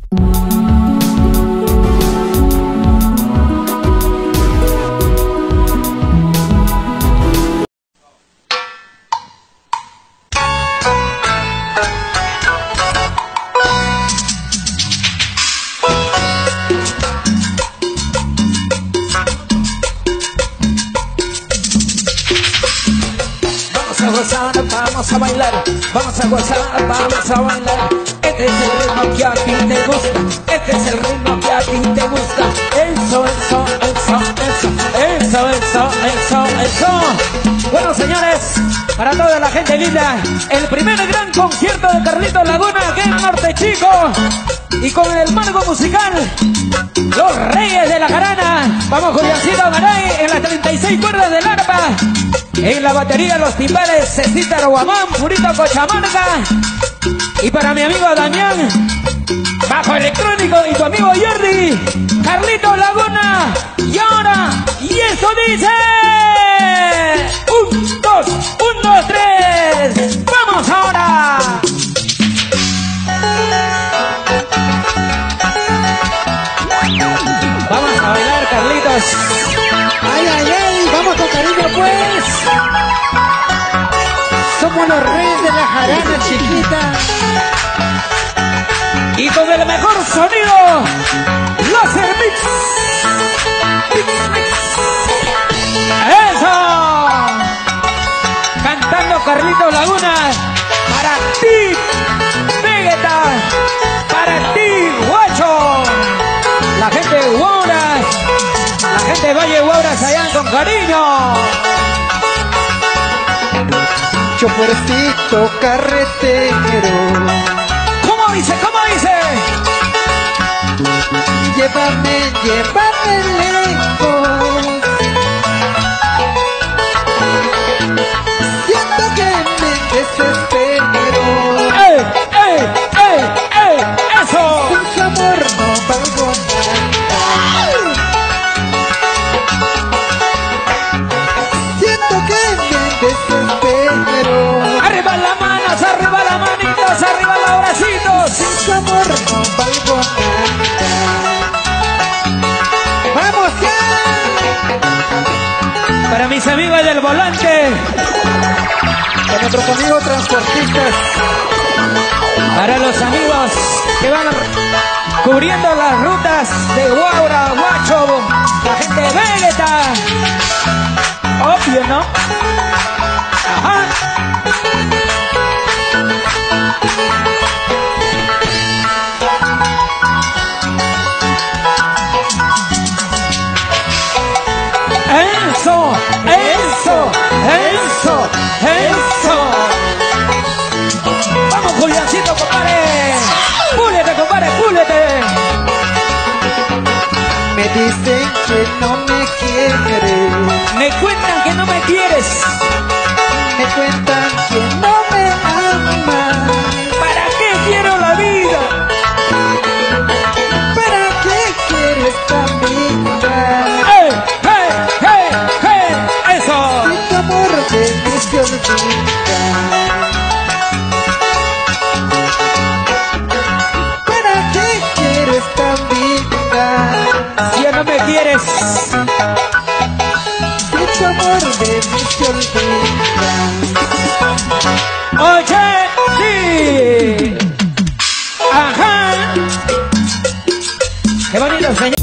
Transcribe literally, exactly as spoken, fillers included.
Vamos a bailar, vamos a gozar, vamos a bailar. Este es el ritmo que a ti te gusta, este es el ritmo que a ti te gusta. Eso, eso, eso, eso, eso, eso, eso, eso. Bueno, señores, para toda la gente linda, el primer gran concierto de Carlitos Laguna aquí en Norte Chico. Y con el marco musical, los Reyes de la Jarana. Vamos, Juliancito Garay en las treinta y seis cuerdas del arpa. En la batería los timbales, Cecita Roguamán, Purito Cochamarca. Y para mi amigo Damián, bajo electrónico, y tu amigo Jordi, Carlitos Laguna. Y ahora, y eso dice: un, dos, un, dos, tres. ¡Vamos ahora! Vamos a bailar, Carlitos. Ay, ay, ay, vamos con cariño pues. Somos los Reyes de la Jarana, chiquita. Y con el mejor sonido, Láser Mix. ¡Eso! Cantando Carlitos Laguna. Para ti, Vegeta. Para ti, Guacho. La gente de Huauras. La gente de Valle Huauras allá con cariño. Chofercito carretero, ¿Cómo dice? ¿Cómo dice? llévame, llévame lejos. Siento que me desespero. ¡Ey, ey, ey, ey! ¡Eso! Sin su amor no valgo nada. Siento que me desespero. ¡Arriba las manos, arriba las manitos, arriba los bracitos! Sin su amor no valgo nada. ¡Vamos ya! Para mis amigos del volante, Con nuestros amigos transportistas. para los amigos que van cubriendo las rutas de Huaura, Guacho, la gente de Vegeta. Obvio, ¿no? Ajá. Eso, eso, eso, eso. Vamos, Juliancito, compadre. Púlete, compadre, púlete. Me dicen que no me quieres. Me cuentan que no me quieres. Me cuentan que no me amas. ¿Para qué quiero la vida? ¿Para qué quiero esta vida? ¡Hey, hey, hey, hey! ¡Eso! Si tu amor de mí se olvida. ¿Para qué quiero esta vida? Si ya no me quieres. Si tu amor de mí se olvida. Oye, sí. Ajá. Qué bonito, señor.